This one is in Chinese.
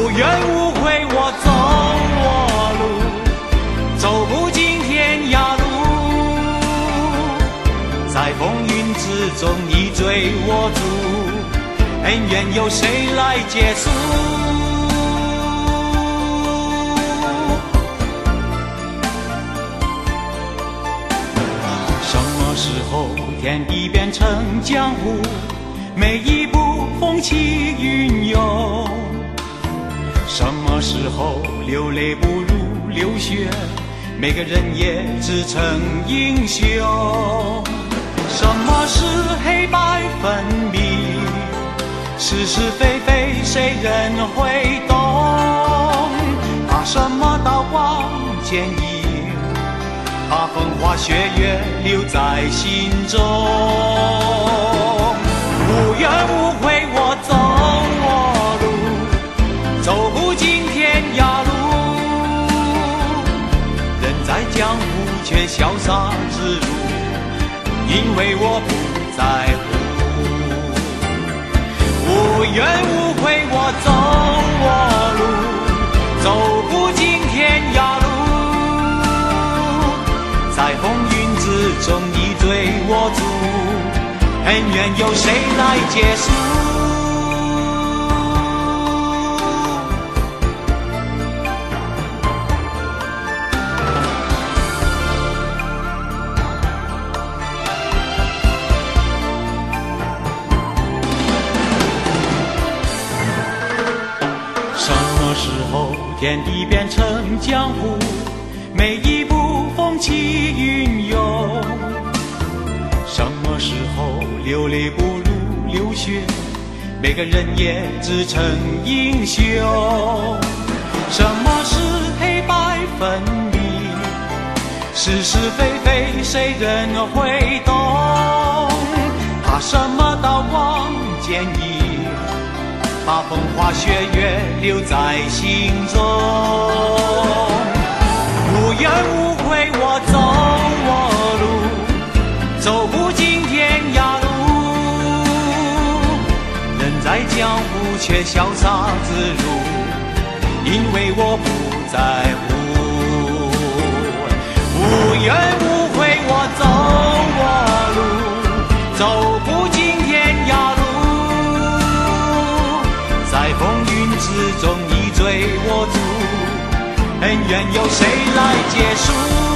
怨无悔我走我路，走不尽天涯路。在风云之中你追我逐，恩怨由谁来结束？什么时候天地变成江湖？每一步风起云涌。什么时候流泪不如流血？每个人也只成英雄。什么是黑白分明？是是非非谁人会懂？怕什么刀光剑影？把风花雪月留在心中。无怨无悔我走我路，走不尽天涯路。人在江湖却潇洒自如，因为我不在乎。无怨无悔我走我路，走不尽天涯路。在风云之中你追我逐，恩怨由谁来结束？什么时候天地变成江湖？每一步风起云涌。什么时候流泪不如流血？每个人也只成英雄。什么是黑白分明？是是非非谁人会懂？怕什么刀光剑影？把风花雪月留在心中。无怨无悔我走我路，走不尽天涯路。人在江湖却潇洒自如，因为我不在乎。无怨无悔我走我路，走不尽天涯路。在风云之中你追我逐，恩怨由谁来结束？